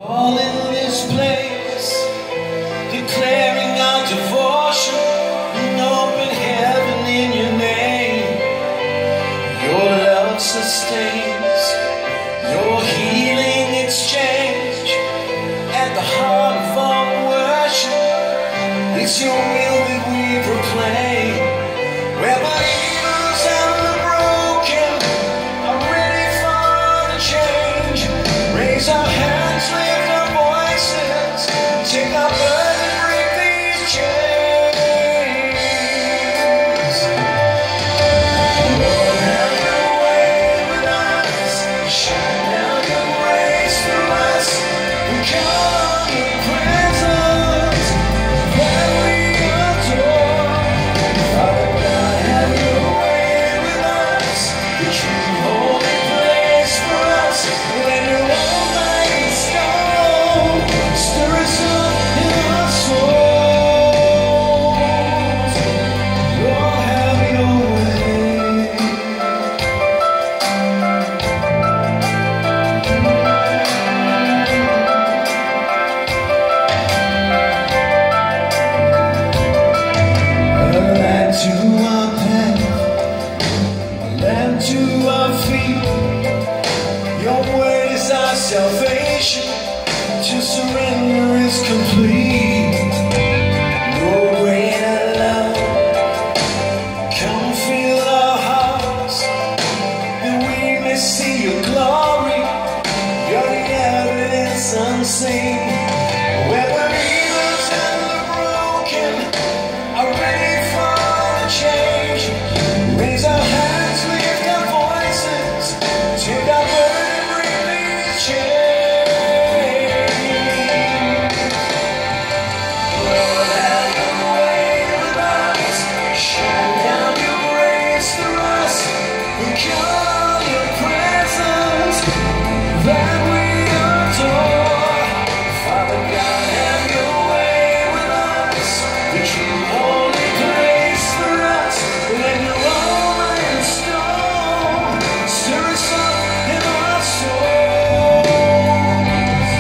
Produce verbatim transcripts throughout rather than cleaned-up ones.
All in this place, declaring our devotion, an open heaven in your name. Your love sustains, your healing exchange. At the heart of our worship, it's your will that we proclaim. Where believers and the broken are ready for the change. Raise our hands, lift our voices, take our burden, break these chains. Lord, have your way with us, shine down your grace through us. We come in your presence, that we adore. Father God, have your way with us, the true holy place for us. When you're almighty stone, stir us up in our souls. Lord, have your way. A light to our path, a lamp to our feet. Your word is our salvation, to surrender is complete. Your greater love, come fill our hearts, that we may see your glory. You're the evidence unseen. Where believers and the broken are ready for the change. Raise our hands, lift our voices, take our burden, break these chains. Lord, have your way with us, shine down your grace through us. We call your presence, that we adore. Father God, have your way with us, the true holy place for us. When you're rolling stone, stir us up in our souls.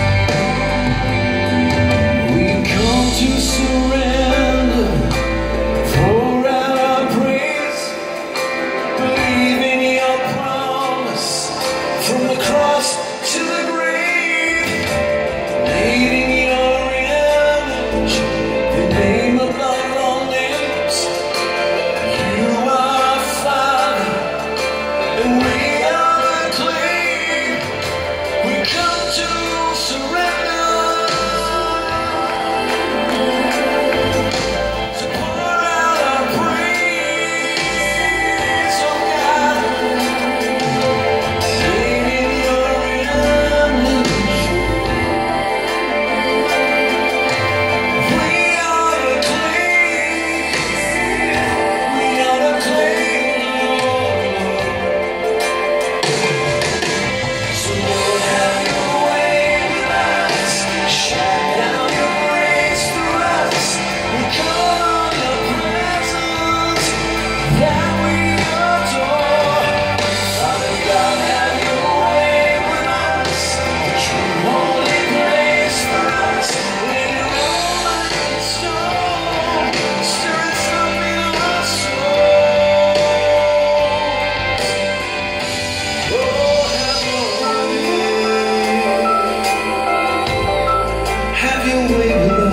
We come to surrender, pour out our praise, believe in your promise, from the cross to the grave, made in your image, the name above all names. You are our Father, and we are the clay. We come to surrender, to pour out our praise, oh God. Made in your image, we are the clay. We are the clay, Lord. So Lord, have your way with us, shine down your grace through us. We call on your presence, that we adore. Father God, have your way with us, the true holy place for us. When you're almighty stone, stir us up in our souls. Oh, have your way, have your way with